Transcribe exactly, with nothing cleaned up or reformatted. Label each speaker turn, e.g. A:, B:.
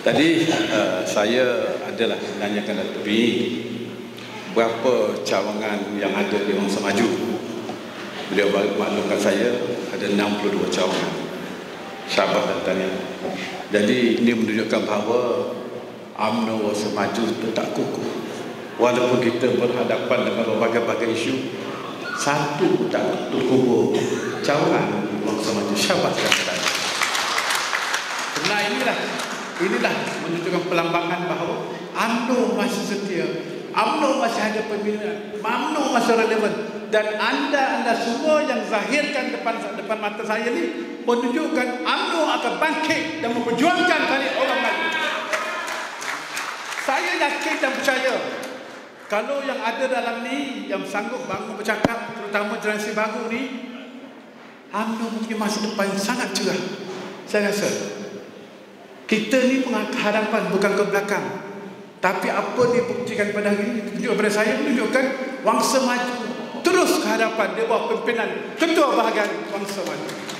A: Tadi uh, saya adalah menanyakan Datuk B berapa cawangan yang ada di Mangsa Maju. Beliau maklumkan saya ada enam puluh dua cawangan. Syabas dan tahniah. Jadi ini menunjukkan bahawa UMNO Mangsa Maju tetap kukuh. Walaupun kita berhadapan dengan berbagai-bagai isu, satu tak terkubur cawangan Mangsa Maju. Syabas dan tahniah. Nah inilah inilah menunjukkan pelambangan bahawa UMNO masih setia, UMNO masih ada pembinaan, UMNO masih relevan, dan anda-anda semua yang zahirkan depan depan mata saya ini menunjukkan UMNO akan bangkit dan memperjuangkan balik orang lain. Saya yakin dan percaya kalau yang ada dalam ni yang sanggup bangun bercakap, terutama generasi baru ni, UMNO mungkin masa depan sangat cerah. Saya rasa kita ni penghadapan bukan ke belakang. Tapi apa dibuktikan pada hari ini, tunjuk kepada saya, menunjukkan Mangsa Maju terus ke hadapan di bawah pimpinan Ketua Bahagian Mangsa Maju.